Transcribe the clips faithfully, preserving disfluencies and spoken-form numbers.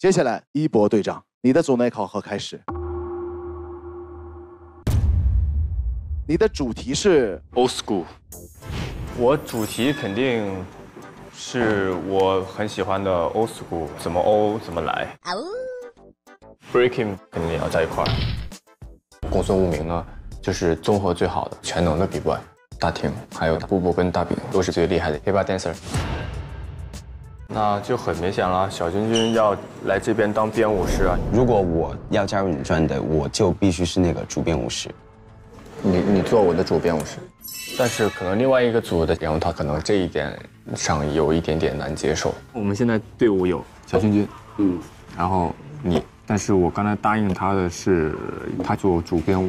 接下来，一博队长，你的组内考核开始。你的主题是 old school。我主题肯定是我很喜欢的 old school， 怎么 old 怎么来。breaking 肯定也要在一块儿。公孙无名呢，就是综合最好的，全能的 B boy。大庭还有布布跟大饼都是最厉害的 hip hop dancer。那就很明显了，小君君要来这边当编舞师啊。 如果我要加入女专的，我就必须是那个主编舞师。 你你做我的主编舞师，但是可能另外一个组的杨涛可能这一点上有一点点难接受。我们现在队伍有小君君，嗯，然后你，但是我刚才答应他的是，他做主编舞。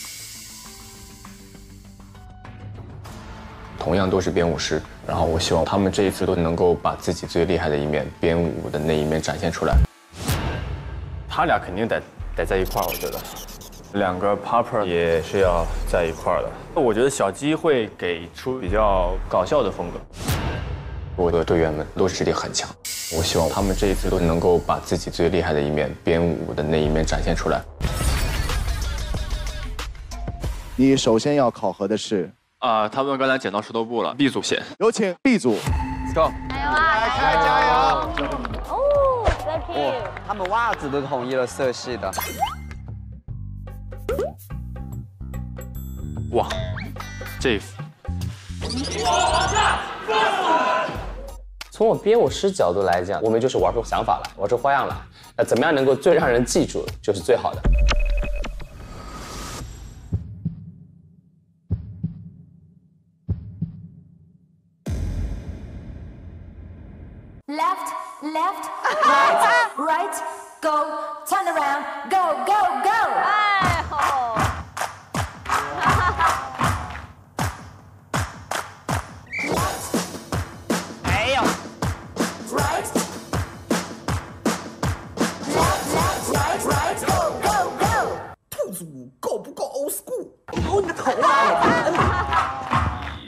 同样都是编舞师，然后我希望他们这一次都能够把自己最厉害的一面，编舞的那一面展现出来。他俩肯定得得在一块儿，我觉得，两个 popper 也是要在一块儿的。我觉得小鸡会给出比较搞笑的风格。我的队员们都实力很强，我希望他们这一次都能够把自己最厉害的一面，编舞的那一面展现出来。 你首先要考核的是。 啊、呃，他们刚才剪刀石头布了 ，B 组先， 有请 B 组 ，Let's go， 加油啊！ 来，加油！ 哦 ，so cute。 他们袜子都统一了色系的。 哇，这， 从我编舞师角度来讲，我们就是玩出想法来，玩出花样来。那怎么样能够最让人记住，就是最好的。 Left, left, right, right, go, turn around, go, go, go. 哎吼！ 哎呦 Right, left, left, right, right, go, go, go. 兔子舞够不够 old school？ 哦，你的头啊！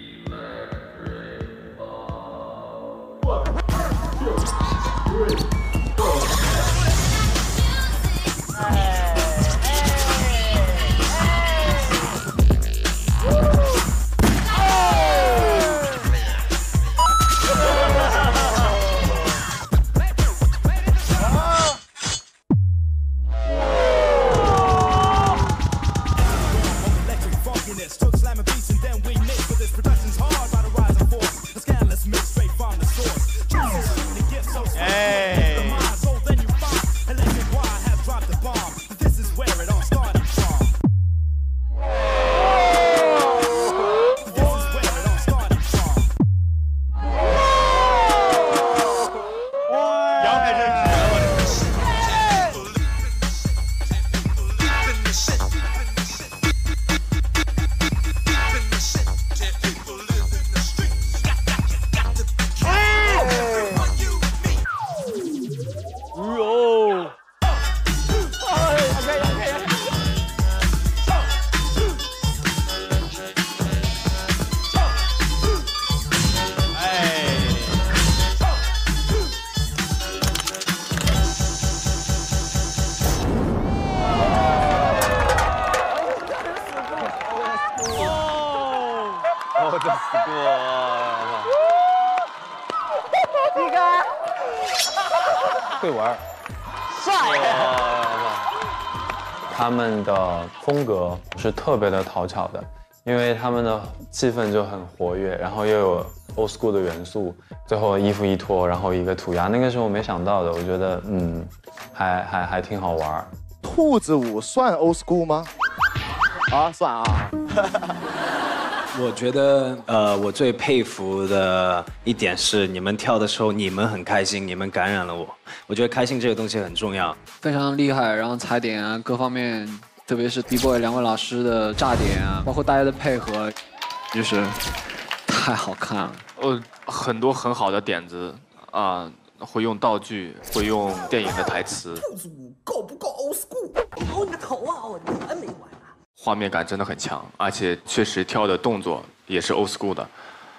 会玩， 帅！ 他们的风格是特别的讨巧的，因为他们的气氛就很活跃，然后又有 old school 的元素，最后衣服一脱，然后一个涂鸦，那个是我没想到的，我觉得嗯，还还还挺好玩。 兔子舞算 old school 吗？啊，算啊。 我觉得，呃，我最佩服的一点是，你们跳的时候，你们很开心，你们感染了我。我觉得开心这个东西很重要， 非常厉害。然后踩点啊，各方面，特别是 B boy 两位老师的炸点啊，包括大家的配合，就是太好看了。 呃，很多很好的点子啊、呃，会用道具，会用电影的台词。 兔子舞够不够 old school？ 哦，你的头啊！我完没完啊？ 画面感真的很强，而且确实跳的动作也是 old school 的。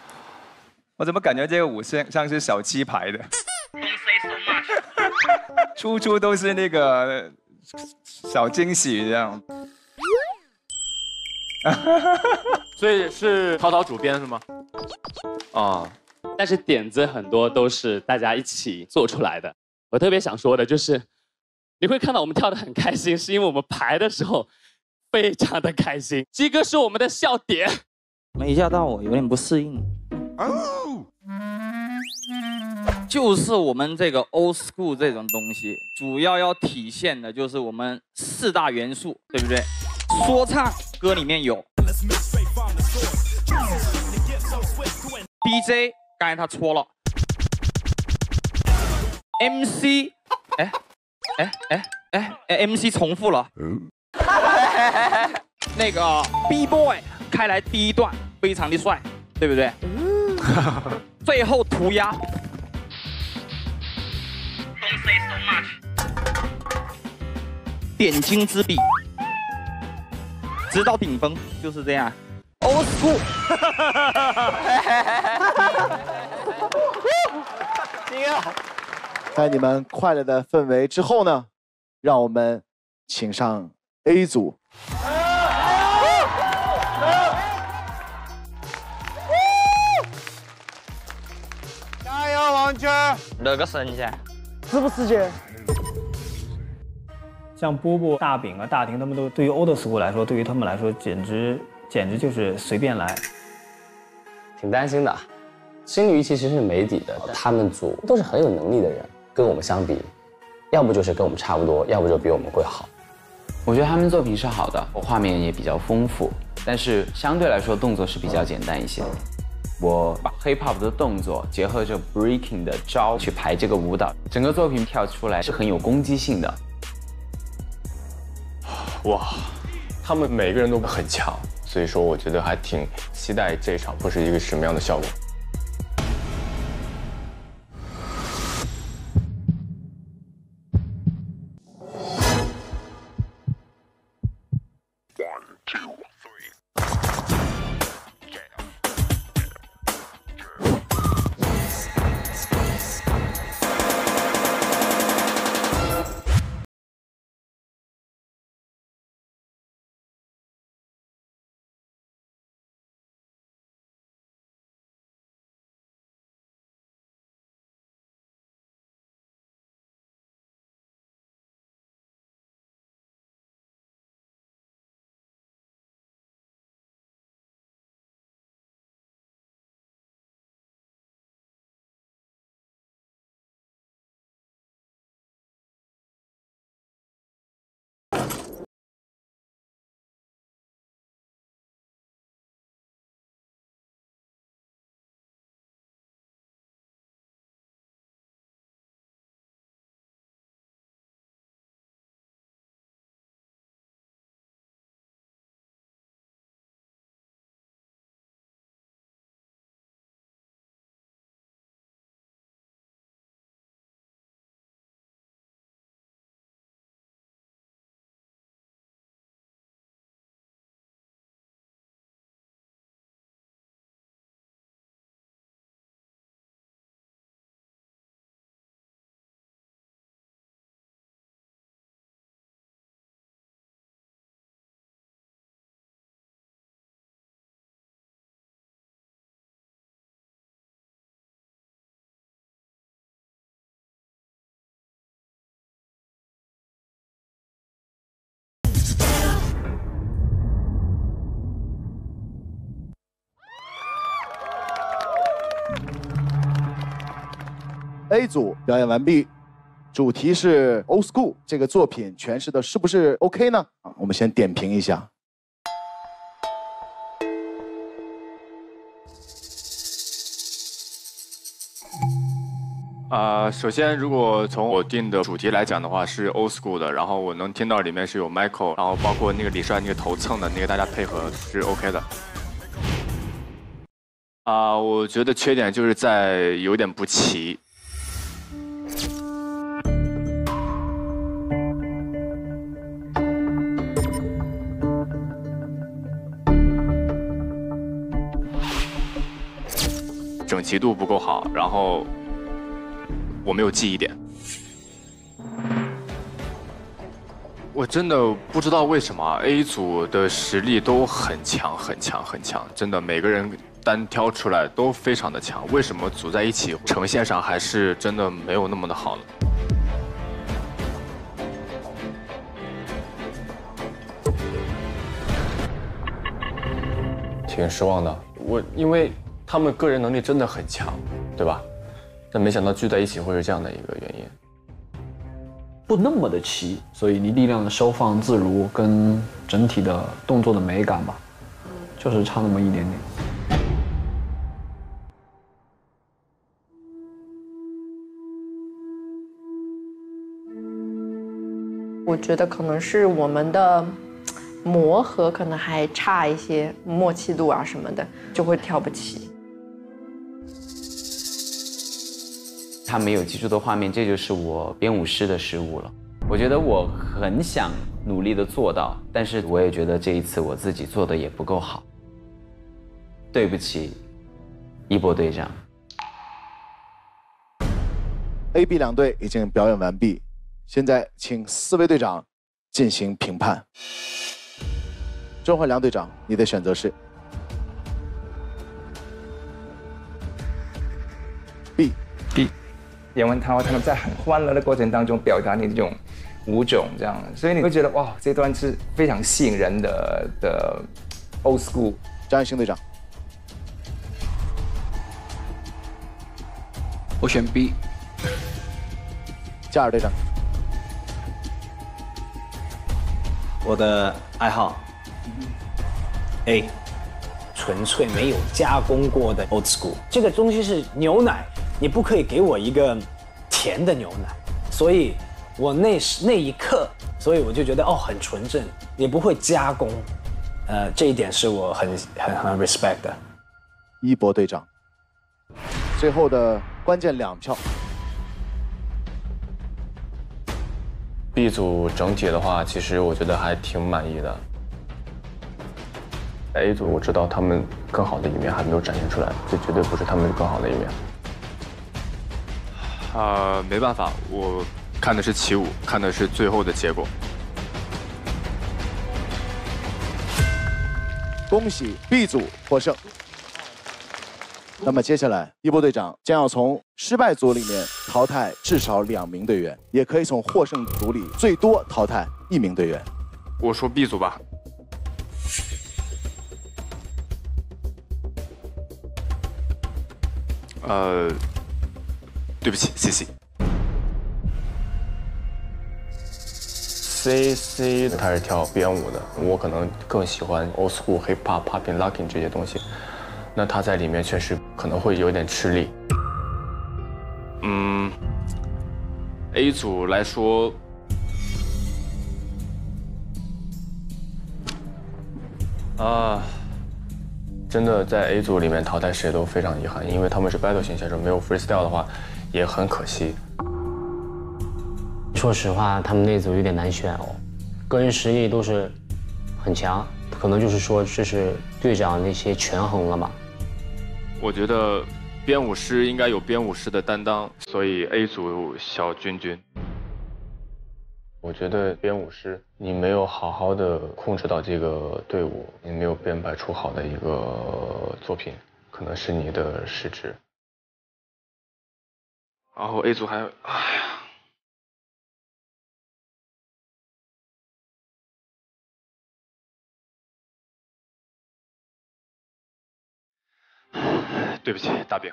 我怎么感觉这个舞像像是小鸡排的？ 处处都是那个小惊喜这样。 所以是涛涛主编是吗？啊， 但是点子很多都是大家一起做出来的。我特别想说的就是，你会看到我们跳得很开心，是因为我们排的时候非常的开心。鸡哥是我们的笑点。 没吓到我，有点不适应。就是我们这个 old school 这种东西，主要要体现的就是我们四大元素，对不对？说唱歌里面有 D J， 刚才他戳了 ，M C， 哎哎哎哎哎 ，M C 重复了，那个 B boy 开来第一段非常的帅，对不对？最后涂鸦。Don't say so much。点睛之笔，直到顶峰，就是这样。Old school。 金啊！在你们快乐的氛围之后呢，让我们请上 A 组。 加油，王军！ 热个身先， 是不是姐？ 像波波、大饼啊、大婷，他们都对于 old school 来说，对于他们来说，简直简直就是随便来。 挺担心的，心里其实是没底的。他们组都是很有能力的人，跟我们相比，要不就是跟我们差不多，要不就比我们会好。 我觉得他们作品是好的，画面也比较丰富，但是相对来说动作是比较简单一些。我把 hip hop 的动作结合着 breaking 的招去排这个舞蹈，整个作品跳出来是很有攻击性的。 哇，他们每个人都很强，所以说我觉得还挺期待这场会是一个什么样的效果。 A 组表演完毕，主题是 Old School， 这个作品诠释的是不是 OK 呢？啊，我们先点评一下。 啊、呃，首先，如果从我定的主题来讲的话，是 Old School 的，然后我能听到里面是有 Michael， 然后包括那个李帅那个头蹭的那个，大家配合是 OK 的。啊、呃，我觉得缺点就是在有点不齐。整齐度不够好，然后我没有记忆点。 我真的不知道为什么 A 组的实力都很强很强很强，真的每个人单挑出来都非常的强，为什么组在一起呈现上还是真的没有那么的好呢？挺失望的，我因为他们个人能力真的很强，对吧？但没想到聚在一起会是这样的一个原因。 不那么的齐，所以你力量的收放自如跟整体的动作的美感吧，就是差那么一点点。 我觉得可能是我们的磨合可能还差一些，默契度啊什么的就会跳不齐。 他没有记住的画面，这就是我编舞师的失误了。我觉得我很想努力的做到，但是我也觉得这一次我自己做的也不够好。对不起，一博队长。 A、B 两队已经表演完毕，现在请四位队长进行评判。周焕良队长，你的选择是 B。 B。演完他，他们在很欢乐的过程当中表达你这种舞种，这样，所以你会觉得哇，这段是非常吸引人的的 old school。 张艺兴队长， 我选 B。 嘉尔队长， 我的爱好 A， 纯粹没有加工过的 old school。这个东西是牛奶。你不可以给我一个甜的牛奶，所以我那时那一刻，所以我就觉得哦很纯正，也不会加工，呃，这一点是我很很很 respect 的。 一博队长，最后的关键两票。 B 组整体的话，其实我觉得还挺满意的。A 组我知道他们更好的一面还没有展现出来，这绝对不是他们更好的一面。啊、呃，没办法，我看的是起舞，看的是最后的结果。 恭喜 B 组获胜。那么接下来，一博队长将要从失败组里面淘汰至少两名队员，也可以从获胜组里最多淘汰一名队员。 我说 B 组吧。呃。对不起 ，C C。C C 他是跳编舞的，我可能更喜欢 old school hip hop popping locking 这些东西，那他在里面确实可能会有点吃力。嗯 ，A 组来说，啊，真的在 A 组里面淘汰谁都非常遗憾，因为他们是 battle 型选手，没有 freestyle 的话。也很可惜。 说实话，他们那组有点难选哦，个人实力都是很强，可能就是说这是队长那些权衡了嘛。 我觉得编舞师应该有编舞师的担当，所以 A 组小君君。我觉得编舞师你没有好好的控制到这个队伍，你没有编排出好的一个作品，可能是你的失职。然后 A 组还有，哎呀，对不起，大饼。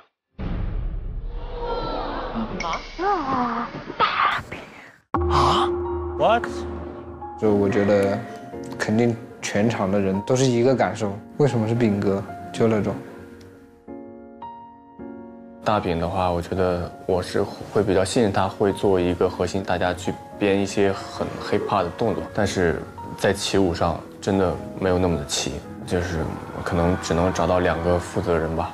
啊！大饼啊 ？What？ 就我觉得，肯定全场的人都是一个感受，为什么是饼哥？就那种。 大饼的话，我觉得我是会比较信任他，会作为一个核心，大家去编一些很 hip hop 的动作，但是在起舞上真的没有那么的齐，就是可能只能找到两个负责人吧。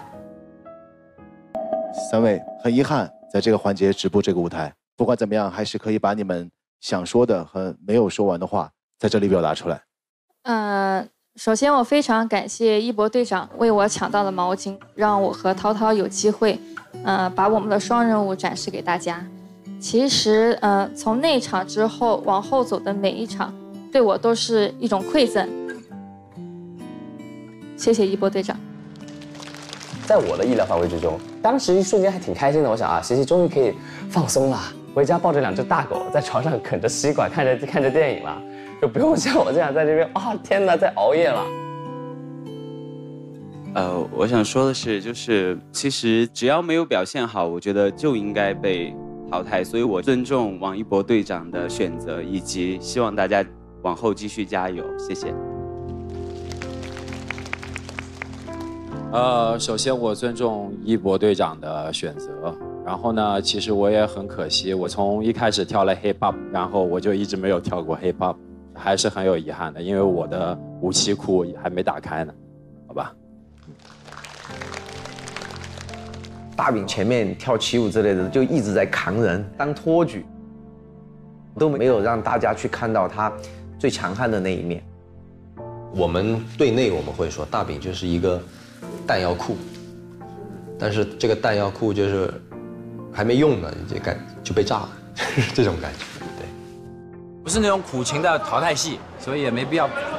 三位很遗憾，在这个环节止步这个舞台。不管怎么样，还是可以把你们想说的和没有说完的话在这里表达出来。 呃。首先，我非常感谢一博队长为我抢到了毛巾，让我和涛涛有机会，呃，把我们的双人舞展示给大家。 其实，呃，从那场之后往后走的每一场，对我都是一种馈赠。谢谢一波队长。 在我的意料范围之中，当时一瞬间还挺开心的。我想啊，西西终于可以放松了，回家抱着两只大狗，在床上啃着吸管，看着看着电影了，就不用像我这样在这边啊，天哪，在熬夜了。 呃，我想说的是，就是其实只要没有表现好，我觉得就应该被淘汰。所以我尊重王一博队长的选择，以及希望大家往后继续加油。谢谢。 呃，首先我尊重一博队长的选择。然后呢，其实我也很可惜，我从一开始跳了 hip hop， 然后我就一直没有跳过 hip hop， 还是很有遗憾的，因为我的武器库还没打开呢，好吧。 大饼前面跳起舞之类的，就一直在扛人当托举，都没有让大家去看到他最强悍的那一面。 我们队内我们会说，大饼就是一个弹药库，但是这个弹药库就是还没用呢，就感就被炸了，这种感觉。对， 不是那种苦情的淘汰戏，所以也没必要